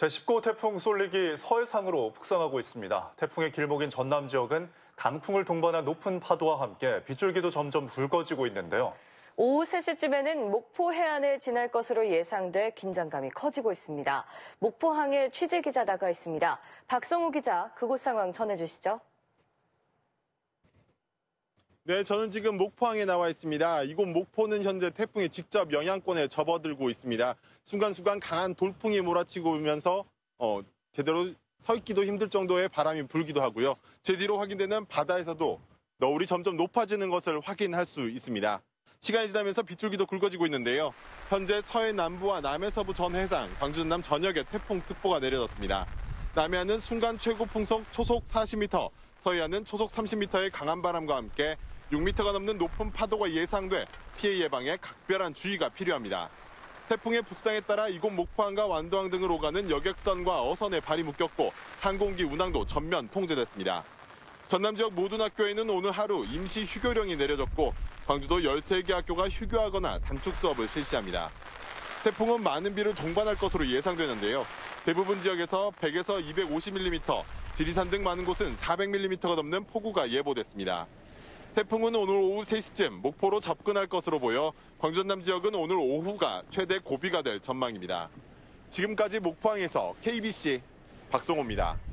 제19호 태풍 쏠릭이 서해상으로 북상하고 있습니다. 태풍의 길목인 전남 지역은 강풍을 동반한 높은 파도와 함께 빗줄기도 점점 굵어지고 있는데요. 오후 3시쯤에는 목포 해안을 지날 것으로 예상돼 긴장감이 커지고 있습니다. 목포항에 취재기자 나가 있습니다. 박성우 기자, 그곳 상황 전해주시죠. 네, 저는 지금 목포항에 나와 있습니다. 이곳 목포는 현재 태풍이 직접 영향권에 접어들고 있습니다. 순간순간 강한 돌풍이 몰아치고 오면서 제대로 서 있기도 힘들 정도의 바람이 불기도 하고요. 제 뒤로 확인되는 바다에서도 너울이 점점 높아지는 것을 확인할 수 있습니다. 시간이 지나면서 빗줄기도 굵어지고 있는데요. 현재 서해 남부와 남해 서부 전 해상, 광주 전남 전역에 태풍특보가 내려졌습니다. 남해안은 순간 최고 풍속 초속 40m, 서해안은 초속 30m의 강한 바람과 함께 6m가 넘는 높은 파도가 예상돼 피해 예방에 각별한 주의가 필요합니다. 태풍의 북상에 따라 이곳 목포항과 완도항 등을 오가는 여객선과 어선에 발이 묶였고 항공기 운항도 전면 통제됐습니다. 전남 지역 모든 학교에는 오늘 하루 임시 휴교령이 내려졌고 광주도 13개 학교가 휴교하거나 단축 수업을 실시합니다. 태풍은 많은 비를 동반할 것으로 예상되는데요. 대부분 지역에서 100에서 250mm, 지리산 등 많은 곳은 400mm가 넘는 폭우가 예보됐습니다. 태풍은 오늘 오후 3시쯤 목포로 접근할 것으로 보여 광주 전남 지역은 오늘 오후가 최대 고비가 될 전망입니다. 지금까지 목포항에서 KBC 박성호입니다.